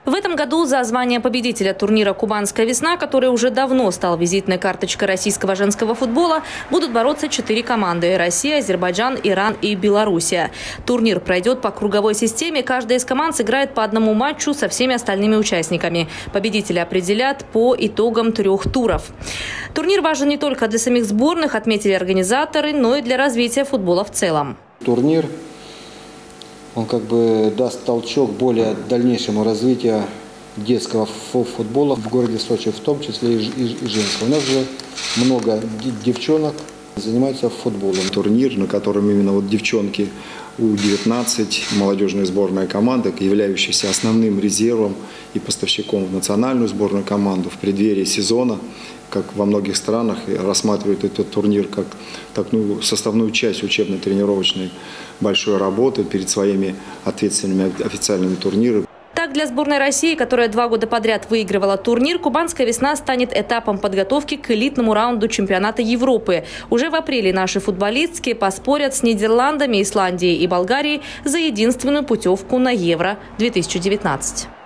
В этом году за звание победителя турнира «Кубанская весна», который уже давно стал визитной карточкой российского женского футбола, будут бороться 4 команды – Россия, Азербайджан, Иран и Белоруссия. Турнир пройдет по круговой системе. Каждая из команд сыграет по одному матчу со всеми остальными участниками. Победителя определят по итогам 3 туров. Турнир важен не только для самих сборных, отметили организаторы, но и для развития футбола в целом. Турнир он как бы даст толчок более дальнейшему развитию детского футбола в городе Сочи, в том числе и женского. У нас же много девчонок занимаются футболом. Турнир, на котором именно вот девчонки У-19, молодежная сборная команда, являющаяся основным резервом и поставщиком в национальную сборную команду в преддверии сезона, как во многих странах рассматривают этот турнир как составную часть учебно-тренировочной большой работы перед своими ответственными официальными турнирами. Так, для сборной России, которая 2 года подряд выигрывала турнир, «Кубанская весна» станет этапом подготовки к элитному раунду чемпионата Европы. Уже в апреле наши футболистки поспорят с Нидерландами, Исландией и Болгарией за единственную путевку на Евро-2019.